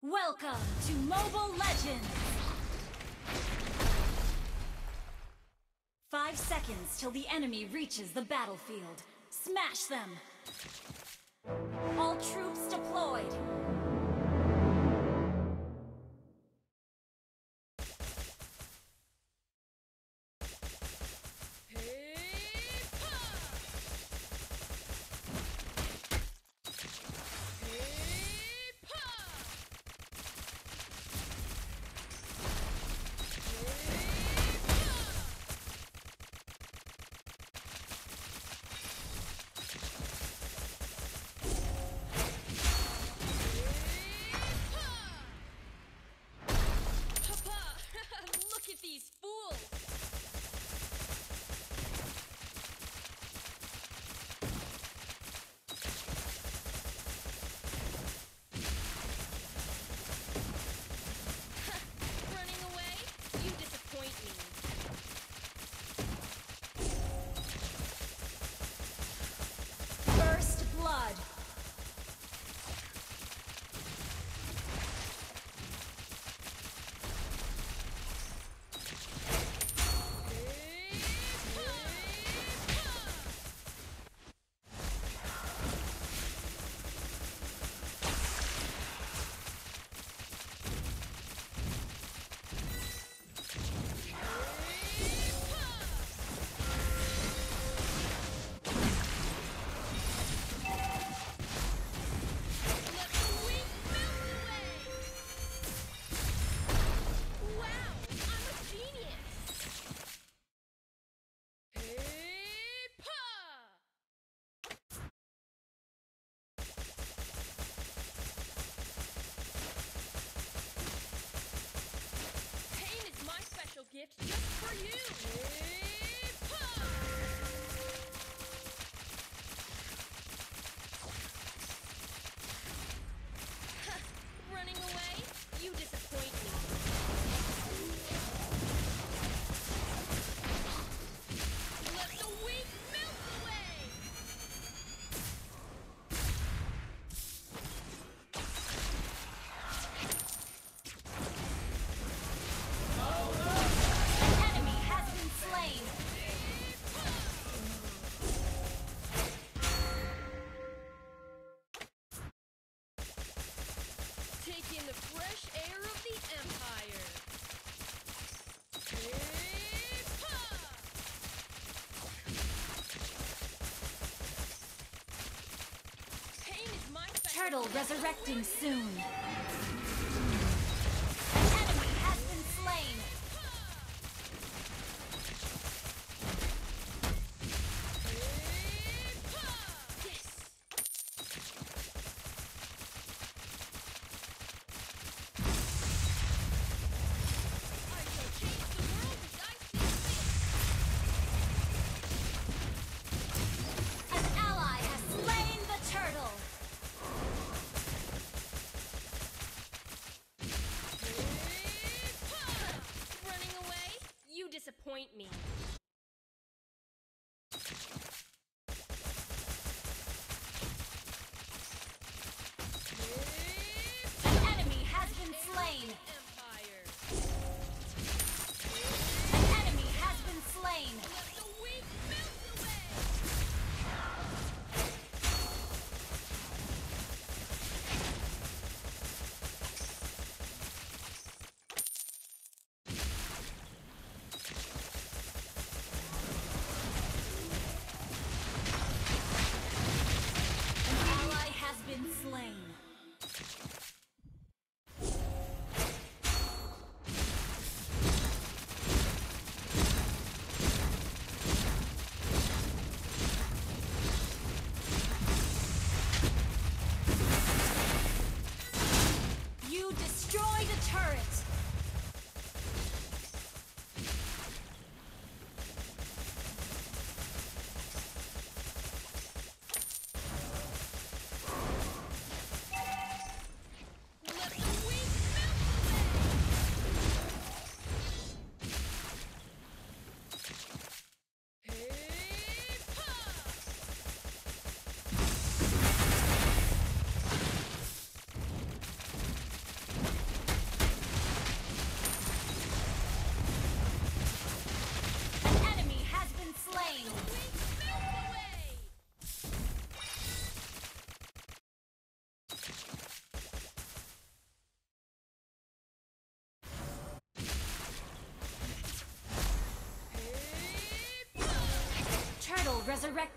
Welcome to Mobile Legends! 5 seconds till the enemy reaches the battlefield. Smash them! All troops deployed! Gift just for you! Running away? You disappoint me. Let the weak melt away! Take in the fresh air of the Empire. Pain is my Turtle resurrecting soon. An enemy has been slain. Disappoint me. An enemy has been slain. An enemy has been slain. Let the weak melt away. Destroy the turret! Let the weak melt away!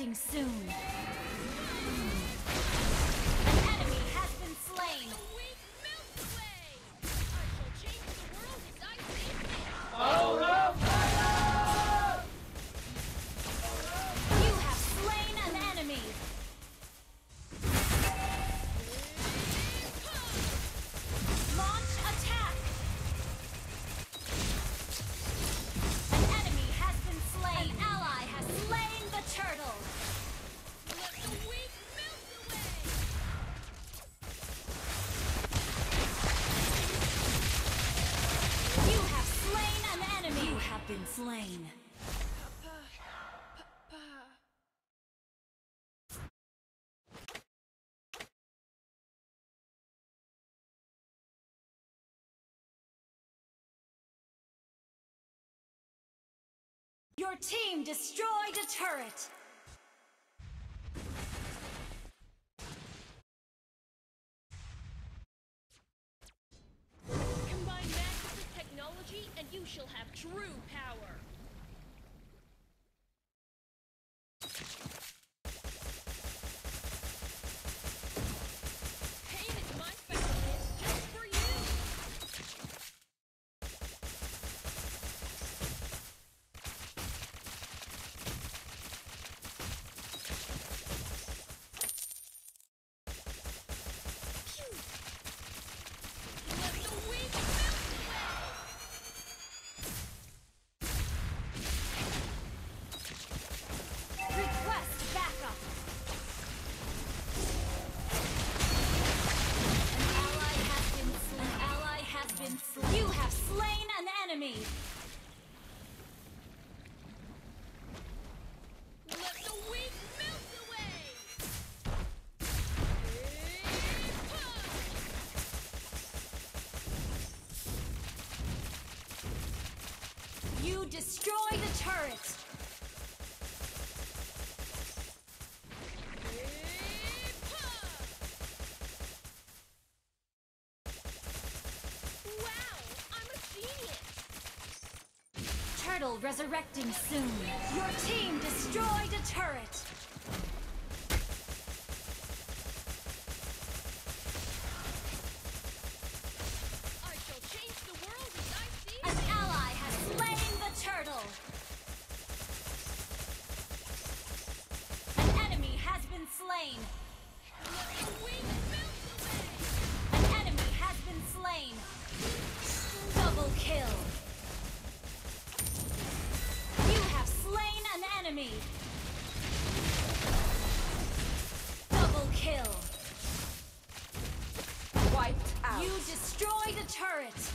resurrecting soon. An enemy has been slain. The weak melt away! I shall change the world as I see fit! You have slain an enemy. Launch attack. An enemy has been slain. An ally has slain the turtle. Let the weak melt away! You have slain an enemy. You have been slain. Your team destroyed a turret. Combine magic with technology, and you shall have true power! Pain is my specialty, just for you! Let the weak melt away! Request backup. An ally has been slain. You have slain an enemy. Let the weak melt away! You destroy the turret. Wow, I'm a genius! Turtle resurrecting soon. Your team destroyed a turret. I shall change the world as I see An fit! ally has slain the turtle. An enemy has been slain. Let the weak melt away! An enemy has been slain. Double kill. You have slain an enemy. Double kill. Wiped out. You destroyed a turret.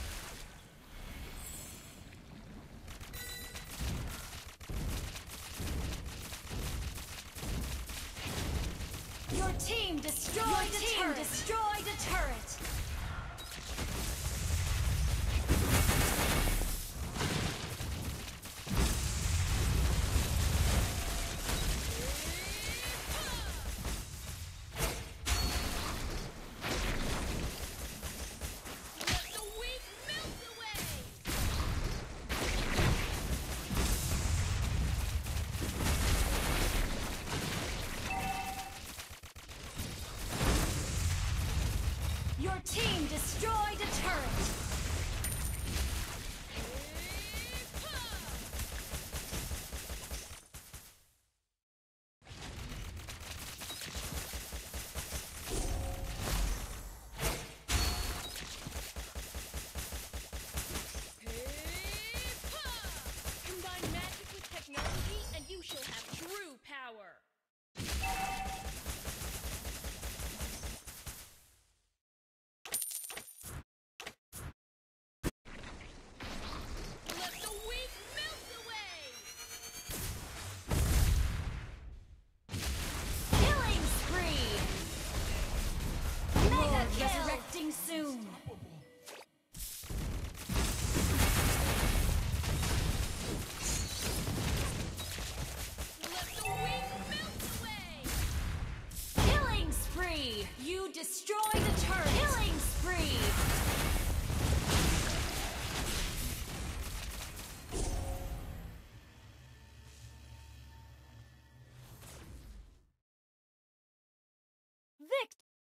Your team destroyed a turret.